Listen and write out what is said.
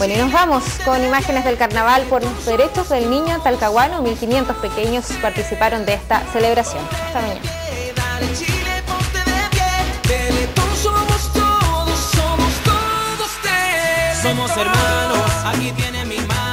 Bueno, y nos vamos con imágenes del carnaval por los derechos del niño talcahuano. 1500 pequeños participaron de esta celebración. Hasta mañana. Somos hermanos, aquí tiene mi mano.